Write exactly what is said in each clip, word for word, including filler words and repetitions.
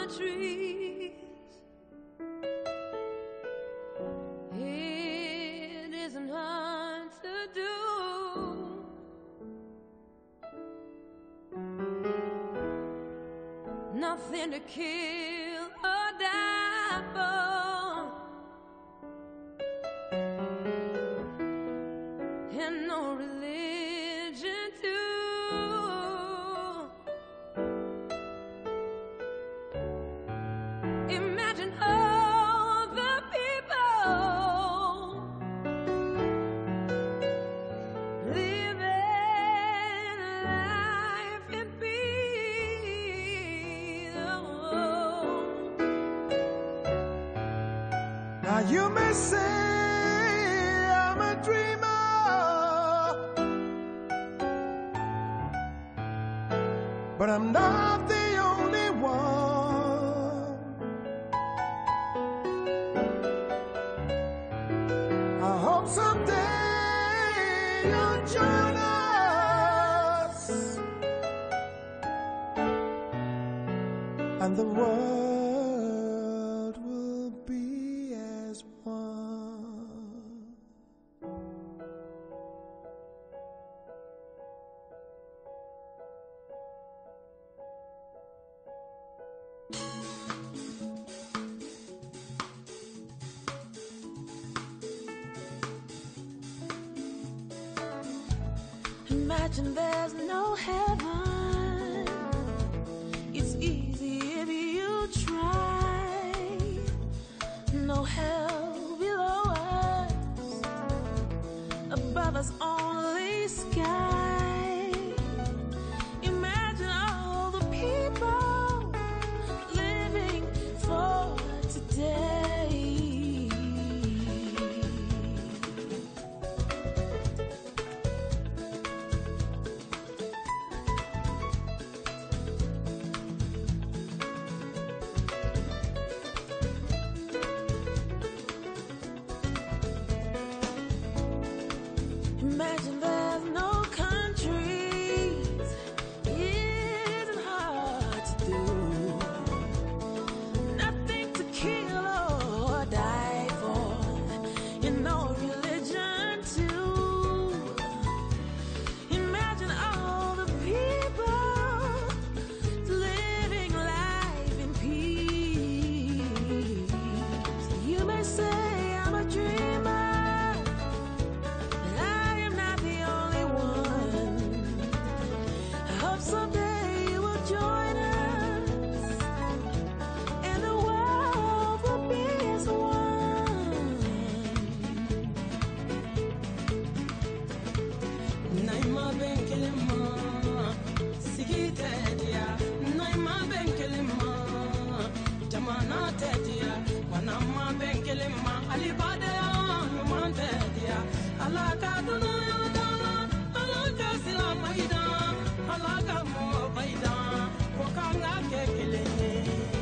trees. It isn't hard to do. Nothing to kill or die for, and no religion too. Imagine all the people living life in peace. Now you may say I'm a dreamer, but I'm not the only one. I hope someday you'll join us, and the world will be as one. Imagine there's no heaven. It's easy if you try. No hell below us, above us only sky. Imagine all the people living for today. Imagine there's no countries. It isn't hard to do. Nothing to kill or die for, and no religion too. Imagine all the people living life in peace. You may say I'm a dreamer, someday you will join us, and the world will be as one. Naima benkelema, sigite dia. Naima benkelema, jamana tedia. Wanama benkelema, alibade yumante dia. Alaka dunu yodala, alaka silama ida. Alaka mo baida, kokanga kekelenye,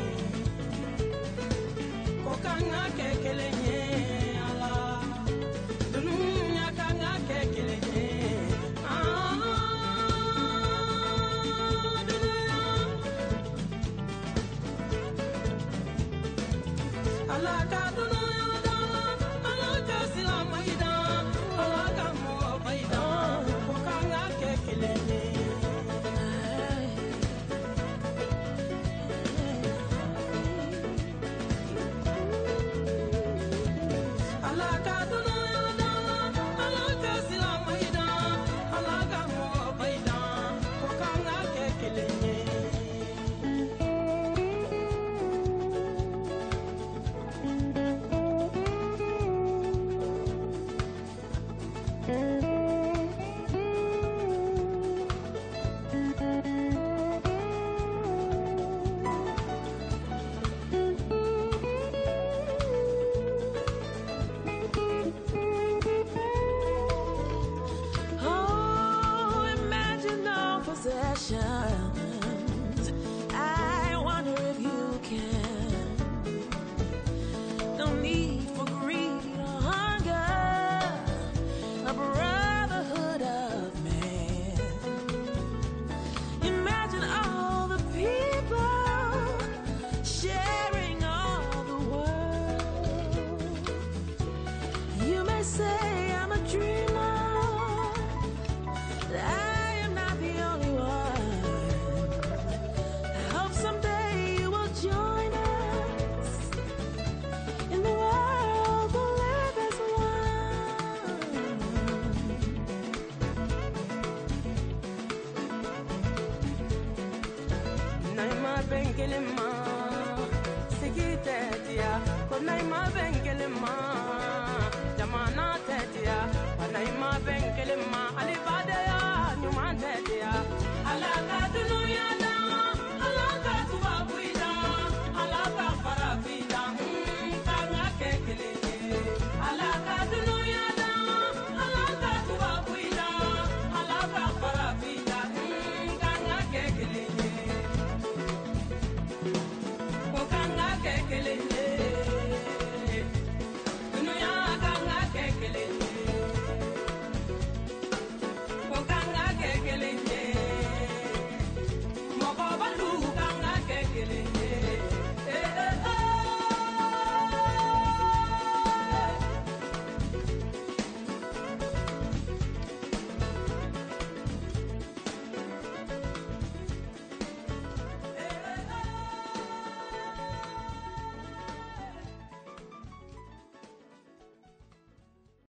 kokanga kekelenye, ala, dununya kanga kekelenye, ah, dununya, alaka dununya dala, alaka silama ida, alaka mo baida, kokanga kekelenye. Imagine say I'm a dreamer, that I am not the only one. I hope someday you will join us in the world we'll live as one. Naima bengelema, sigitetia, ko naima